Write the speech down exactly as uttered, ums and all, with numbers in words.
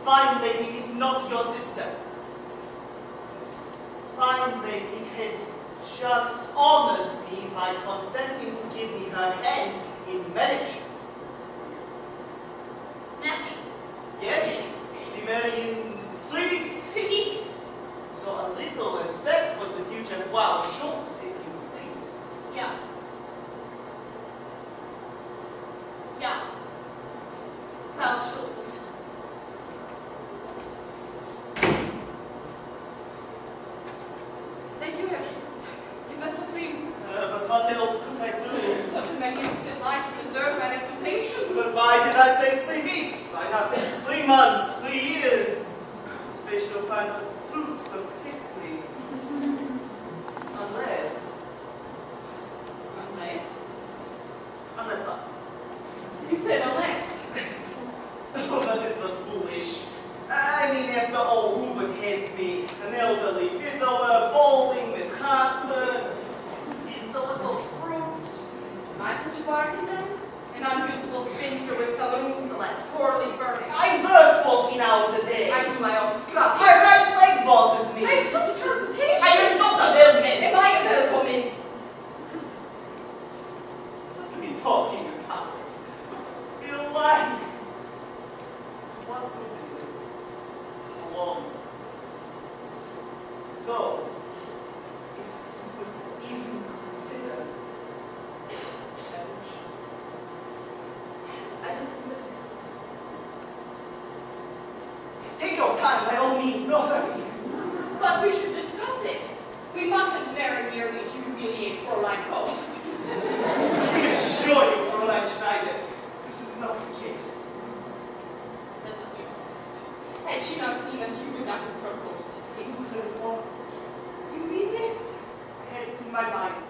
fine lady is not your sister. This fine lady has just honored me by consenting to give me her hand in marriage. Nothing. Yes, we marry in three weeks. Three weeks. So a little respect for the future Frau Schultz, if you please. Yeah. Yeah. Frau Schultz. Thank you, Herr Schultz. You must have been Uh, but what else could I do? such a magnificent life to preserve my reputation. But why did I say three weeks? Why not three months, three years? This fish will find its fruit so quickly. Unless, Unless. unless what? You said unless. Oh, but it was foolish. I mean, after all, who would have me? An elderly widower, balding with heartburn, eats a little fruit. Nice what you bargained then? An unbeautiful spinster with some rooms to let poorly furnished. I work fourteen hours a day. I do my own scrubbing. My right leg bosses me. Make such interpretations. I am not a mere man. Am I a better woman? What are you talking about? You're lying. What good is it? Alone. So, if you could even consider marriage, I don't consider it. Take your time, by all means, no hurry. But we should discuss it. We mustn't marry merely to humiliate Fräulein Post. I assure you, Fräulein Schneider, this is not the case. Let us be honest. Had she not seen us, you would not have proposed today. Is it wrong? You read this? I had it in my mind.